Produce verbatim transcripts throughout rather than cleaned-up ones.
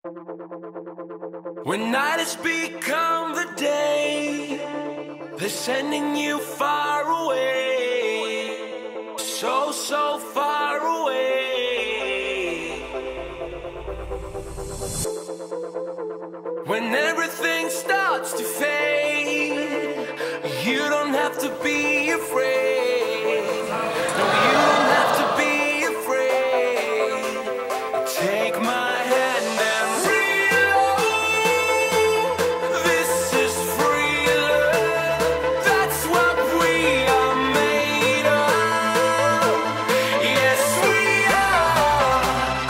When night has become the day, they're sending you far away, so, so far away. When everything starts to fade, you don't have to be afraid. No, you don't have to be afraid. Take my hand and reload. This is free love. That's what we are made of. Yes, we are.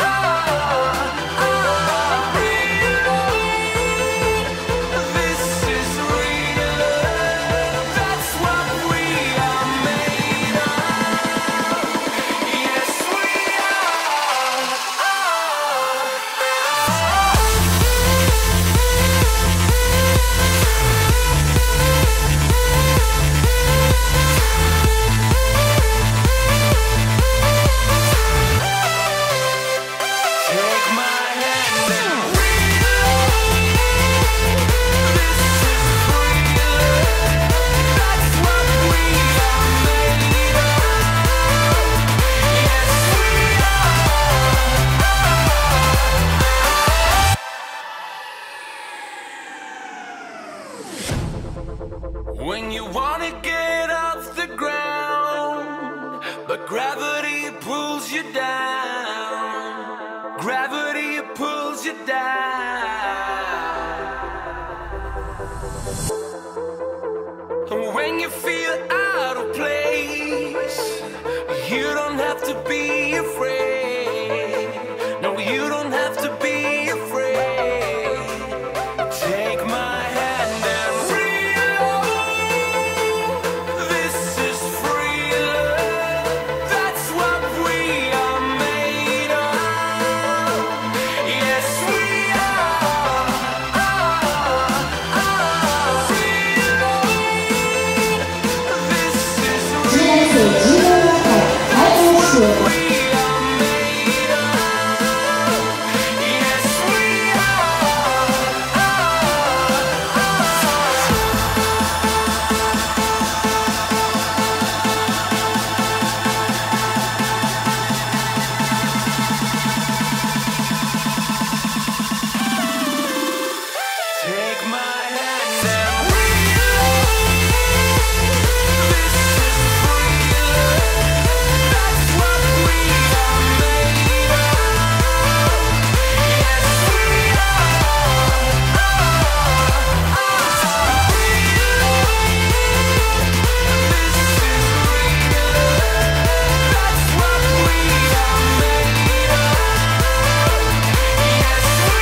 Reload. This is real love. That's what we are made of. Yes, we take my hand and reload. This is free love. That's what we are made of. Yes, we are. When you wanna get off the ground, but gravity pulls you down. Gravity pulls you down. And when you feel out of place, you don't have to be afraid. No, you don't have to be afraid. Take my hand and reload. This is free love. That's what we are made of. Yes, we are. Reload. This is real love. We are made of. Yes, we take my hand and reload. This is free love. That's what we are made of. Yes, we are. This is real love. That's what we are made of. Yes, we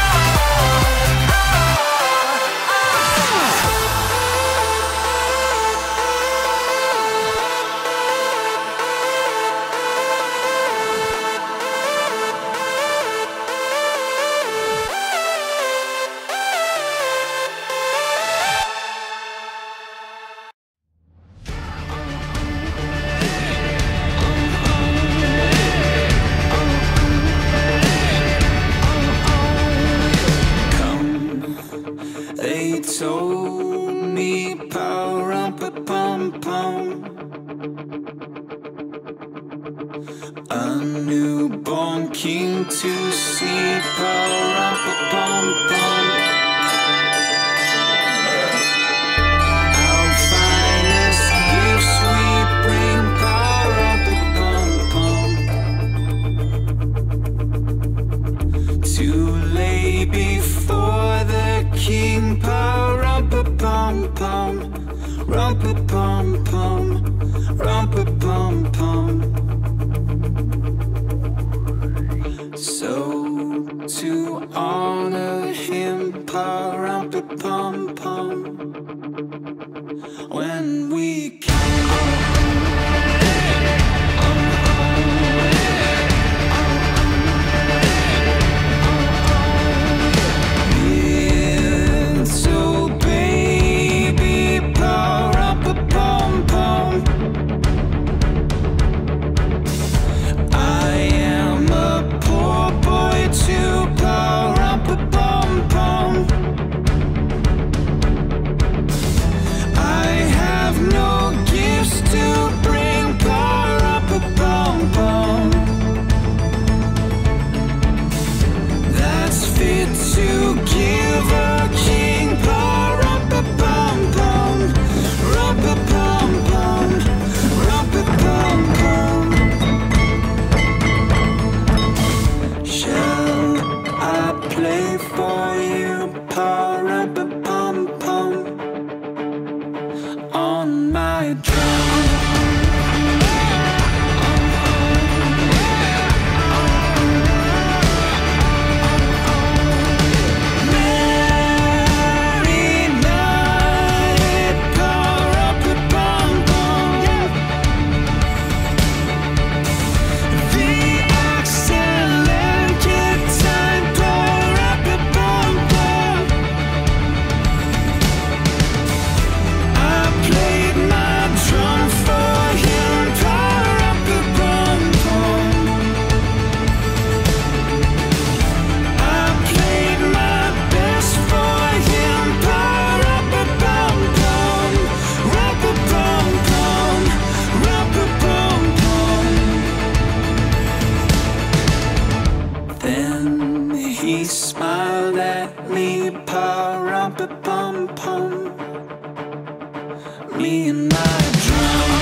They told me power um pa pum pum. A newborn king to see power um pa pum pum. Our finest gifts we bring power um pa pum pum. To lay before the king power rum pa pum pum, rum pa pum pum, rum pa pum pum. So to honor him power rum pa pum pum. When we so baby, power up a pum pum. I am a poor boy to power up a it to give a king. Pa-rum-pa-pum-pum, rum-pa-pum-pum, rum-pa-pum-pum. Shall I play for you? Pa-rum-pa-pum-pum on my drum. He smiled at me, pa-rum-pa-pum-pum, me and my drum.